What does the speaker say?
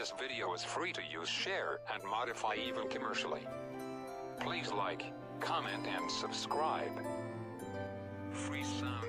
This video is free to use, share, and modify even commercially. Please like, comment, and subscribe. Free sound.